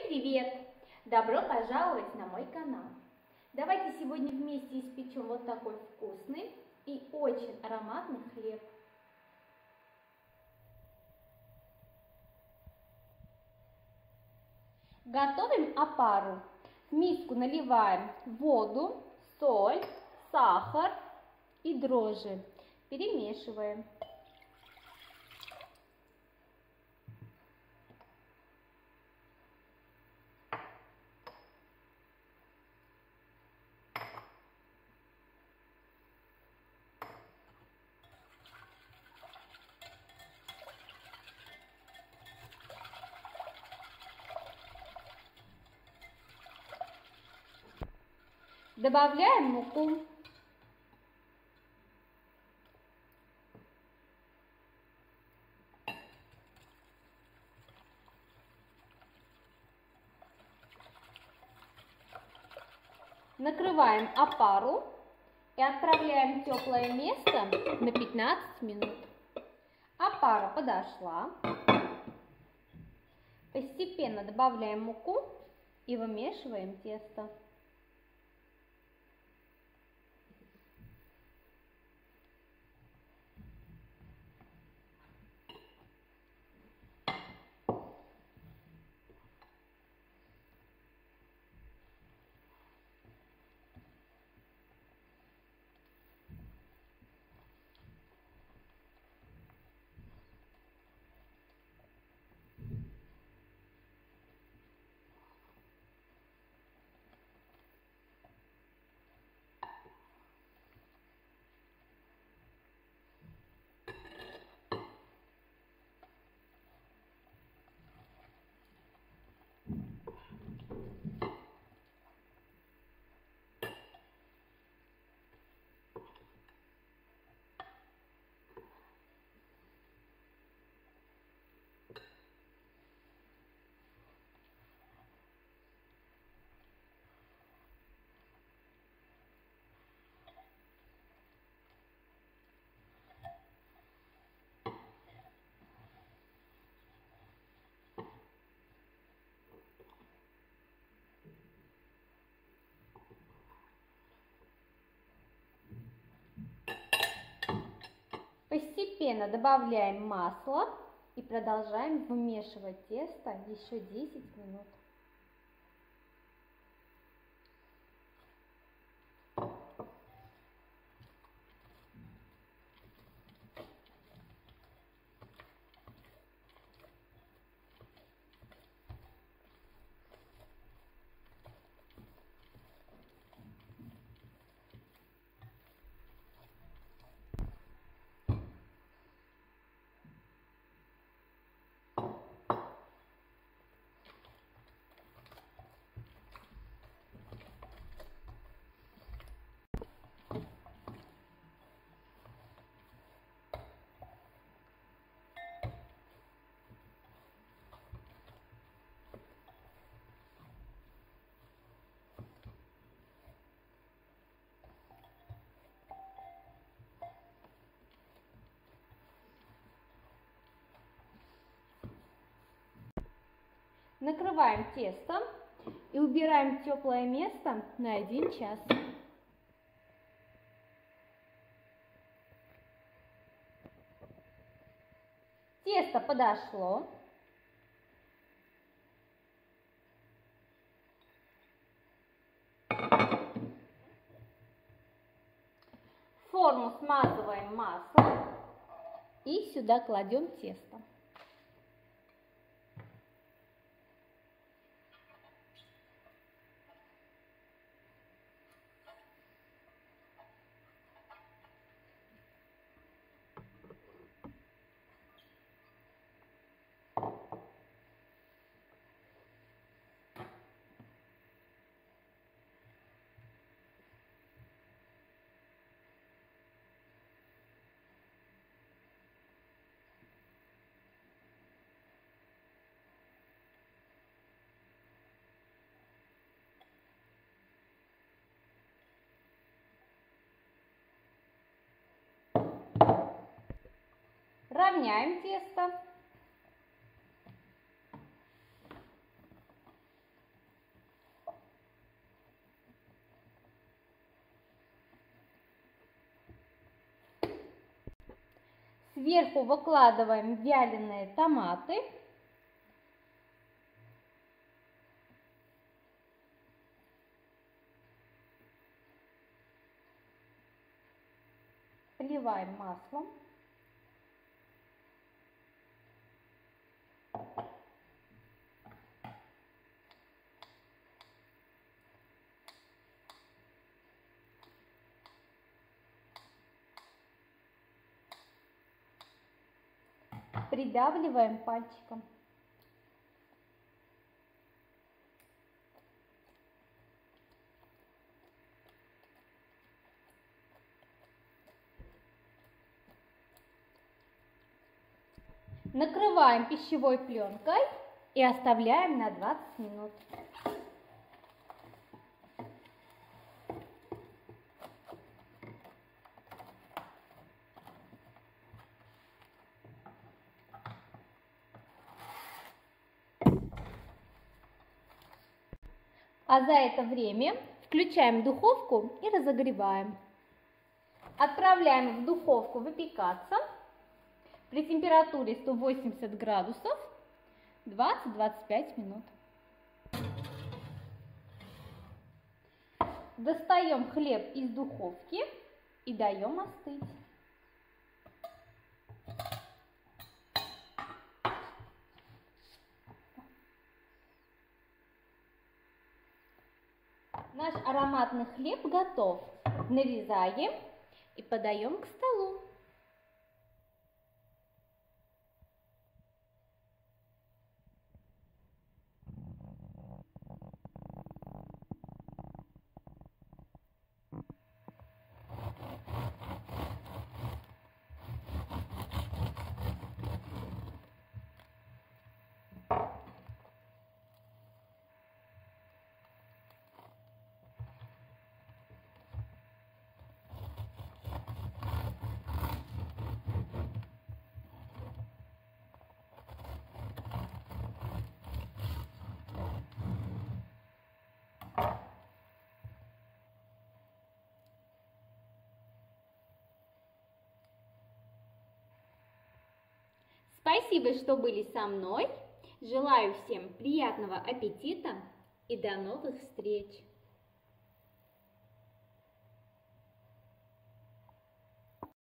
Привет! Добро пожаловать на мой канал! Давайте сегодня вместе испечем вот такой вкусный и очень ароматный хлеб. Готовим опару. В миску наливаем воду, соль, сахар и дрожжи. Перемешиваем. Добавляем муку. Накрываем опару и отправляем в теплое место на 15 минут. Опара подошла. Постепенно добавляем муку и вымешиваем тесто. Постепенно добавляем масло и продолжаем вымешивать тесто еще 10 минут. Накрываем тесто и убираем в теплое место на 1 час. Тесто подошло. Форму смазываем маслом и сюда кладем тесто. Равняем тесто. Сверху выкладываем вяленые томаты. Поливаем маслом. Придавливаем пальчиком. Накрываем пищевой пленкой и оставляем на 20 минут. А за это время включаем духовку и разогреваем. Отправляем в духовку выпекаться при температуре 180 градусов 20-25 минут. Достаем хлеб из духовки и даем остыть. Наш ароматный хлеб готов. Нарезаем и подаем к столу. Спасибо, что были со мной. Желаю всем приятного аппетита и до новых встреч!